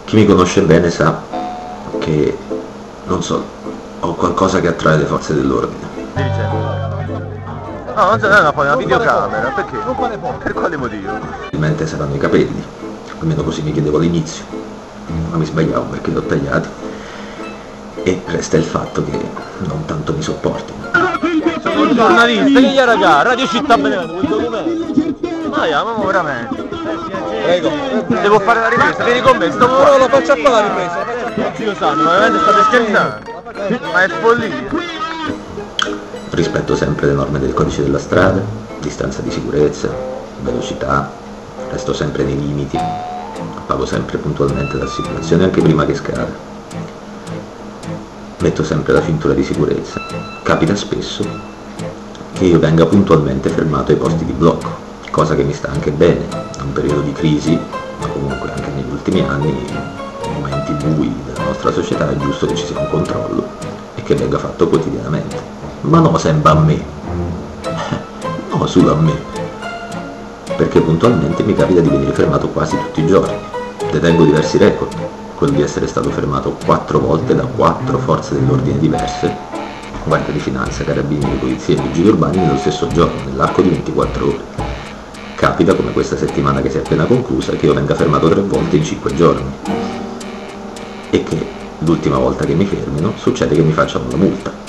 Chi mi conosce bene sa che, non so, ho qualcosa che attrae le forze dell'ordine. No, non c'è una videocamera, perché? Per quale motivo? Probabilmente saranno i capelli, almeno così mi chiedevo all'inizio, ma mi sbagliavo perché li ho tagliati. E resta il fatto che non tanto mi sopportino. Sono un giornalista, che gli raga, Radio Città Benevento, quei documenti. Ma io, veramente. Prego. Devo fare la ripresa, vieni con me, sto qua. No, lo faccio qua la ripresa. Zio Sanni, ma veramente state scherzando? Ma è follia. Rispetto sempre le norme del codice della strada, distanza di sicurezza, velocità, resto sempre nei limiti, pago sempre puntualmente l'assicurazione anche prima che scada, metto sempre la cintura di sicurezza. Capita spesso che io venga puntualmente fermato ai posti di blocco, cosa che mi sta anche bene, in un periodo di crisi, ma comunque anche negli ultimi anni, in momenti bui della nostra società, è giusto che ci sia un controllo e che venga fatto quotidianamente. Ma no sempre a me, no solo a me, perché puntualmente mi capita di venire fermato quasi tutti i giorni. Detengo diversi record, quello di essere stato fermato 4 volte da 4 forze dell'ordine diverse, guardia di finanza, carabinieri, polizia e vigili urbani nello stesso giorno, nell'arco di 24 ore. Capita, come questa settimana che si è appena conclusa, che io venga fermato 3 volte in 5 giorni e che l'ultima volta che mi fermino succede che mi facciano la multa.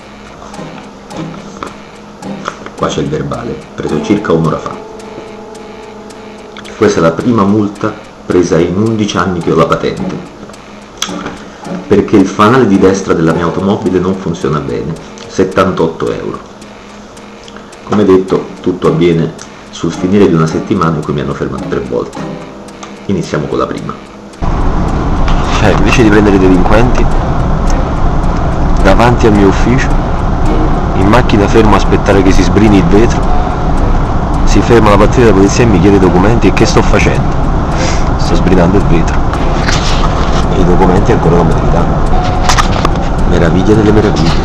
Qua c'è il verbale, preso circa un'ora fa. Questa è la prima multa presa in 11 anni che ho la patente, perché il fanale di destra della mia automobile non funziona bene, 78 euro. Come detto, tutto avviene sul finire di una settimana in cui mi hanno fermato 3 volte. Iniziamo con la prima. Invece di prendere i delinquenti, davanti al mio ufficio, in macchina fermo a aspettare che si sbrini il vetro, si ferma la pattuglia della polizia e mi chiede i documenti. E che sto facendo? Sto sbrinando il vetro e i documenti ancora non me li danno. Meraviglia delle meraviglie.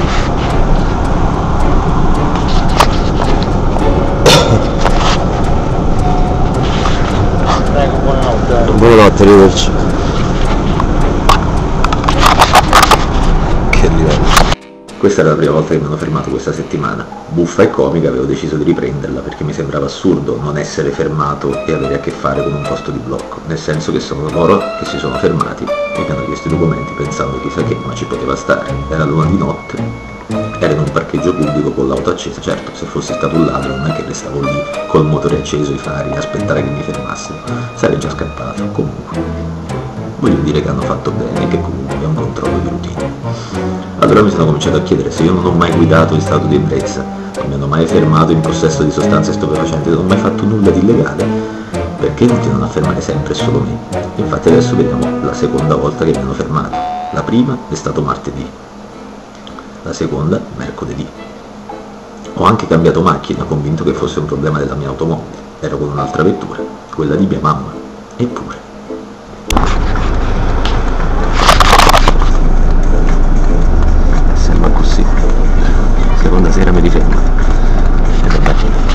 Buonanotte, arrivederci. Che livello. Questa era la prima volta che mi hanno fermato questa settimana. Buffa e comica, avevo deciso di riprenderla perché mi sembrava assurdo non essere fermato e avere a che fare con un posto di blocco, nel senso che sono loro che si sono fermati e mi hanno chiesto i documenti pensando chissà che, ma ci poteva stare. Era l'una di notte, ero in un parcheggio pubblico con l'auto accesa. Certo, se fossi stato un ladro non è che restavo lì col motore acceso, i fari, a aspettare che mi fermassero, sarei già scappato. Comunque, voglio dire che hanno fatto bene e che comunque è un controllo di routine. Allora mi sono cominciato a chiedere se io non ho mai guidato in stato di ebbrezza, non mi hanno mai fermato in possesso di sostanze stupefacenti, non ho mai fatto nulla di illegale, perché continuano a fermare sempre e solo me? Infatti adesso vediamo la seconda volta che mi hanno fermato. La prima è stato martedì, la seconda mercoledì. Ho anche cambiato macchina, convinto che fosse un problema della mia automobile. Ero con un'altra vettura, quella di mia mamma. Eppure. Sembra così. Seconda sera mi rifermo. E vabbè.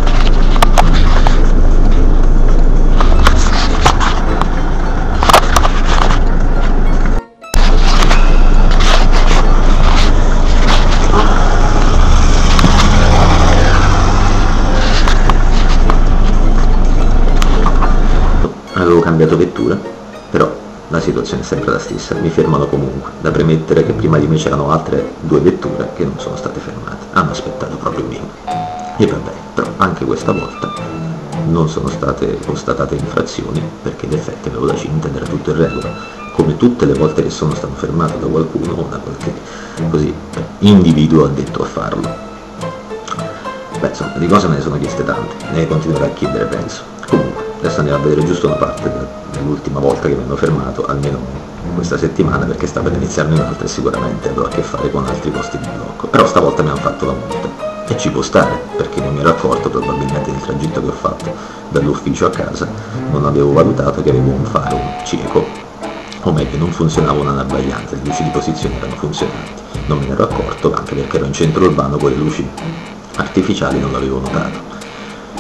Avevo cambiato vettura, però la situazione è sempre la stessa, mi fermano comunque. Da premettere che prima di me c'erano altre 2 vetture che non sono state fermate, hanno aspettato proprio me. E vabbè, però anche questa volta non sono state constatate infrazioni perché in effetti avevo la cinta ed era tutto in regola, come tutte le volte che sono stato fermato da qualcuno o da qualche così individuo addetto a farlo. Beh, insomma, di cose me ne sono chieste tante, ne continuerò a chiedere, penso. Comunque, adesso andiamo a vedere giusto una parte dell'ultima volta che mi hanno fermato, almeno questa settimana, perché sta per iniziarne un'altra e sicuramente avrò a che fare con altri posti di blocco. Però stavolta mi hanno fatto la multa e ci può stare, perché non mi ero accorto probabilmente del tragitto che ho fatto dall'ufficio a casa, non avevo valutato che avevo un faro cieco, o meglio non funzionava una abbagliante, le luci di posizione erano funzionanti, non me ne ero accorto anche perché ero in centro urbano con le luci artificiali, non l'avevo notato.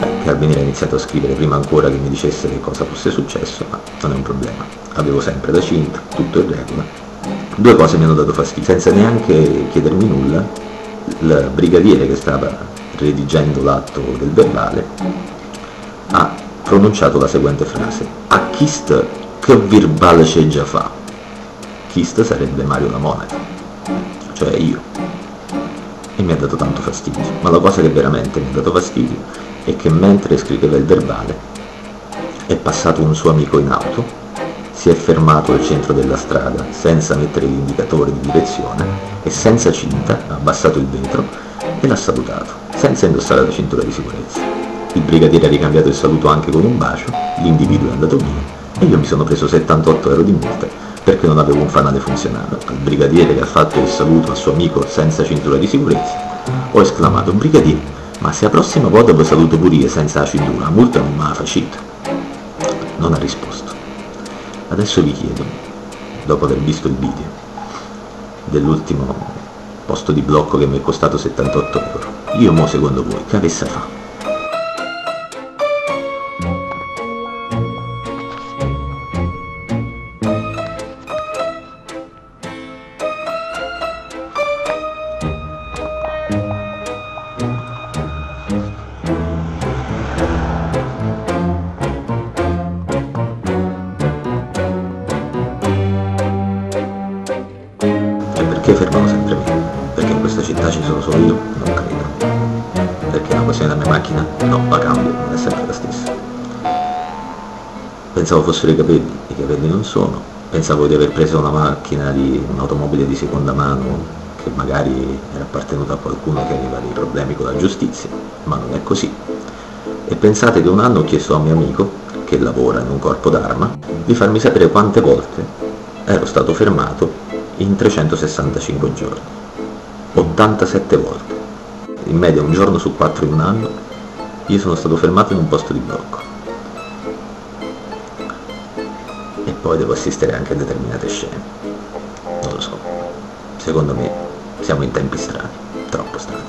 Carabinieri ha iniziato a scrivere prima ancora che mi dicesse che cosa fosse successo, ma non è un problema. Avevo sempre la cinta, tutto in regola. Due cose mi hanno dato fastidio, senza neanche chiedermi nulla. Il brigadiere che stava redigendo l'atto del verbale ha pronunciato la seguente frase: a Chist che verbale c'è già fa. Chist sarebbe Mario la Moneta, cioè io, e mi ha dato tanto fastidio. Ma la cosa che veramente mi ha dato fastidio è che mentre scriveva il verbale è passato un suo amico in auto, si è fermato al centro della strada senza mettere l'indicatore di direzione e senza cinta ha abbassato il vetro e l'ha salutato, senza indossare la cintura di sicurezza. Il brigadiere ha ricambiato il saluto anche con un bacio, l'individuo è andato via e io mi sono preso 78 euro di multa perché non avevo un fanale funzionale. Al brigadiere che ha fatto il saluto al suo amico senza cintura di sicurezza ho esclamato: brigadiere, ma se la prossima volta vi saluto pure io senza la cintura, la multa non me la facite? Non ha risposto. Adesso vi chiedo, dopo aver visto il video dell'ultimo posto di blocco che mi è costato 78 euro, io mo secondo voi che avesse fatto? Perché fermano sempre me? Perché in questa città ci sono solo io? Non credo. Perché è una questione della mia macchina? No, la cambio, non è sempre la stessa. Pensavo fossero i capelli non sono. Pensavo di aver preso una macchina di un'automobile di seconda mano che magari era appartenuta a qualcuno che aveva dei problemi con la giustizia, ma non è così. E pensate che un anno ho chiesto a un mio amico, che lavora in un corpo d'arma, di farmi sapere quante volte ero stato fermato in 365 giorni, 87 volte, in media un giorno su 4 in un anno. Io sono stato fermato in un posto di blocco e poi devo assistere anche a determinate scene. Non lo so, secondo me siamo in tempi strani, troppo strani.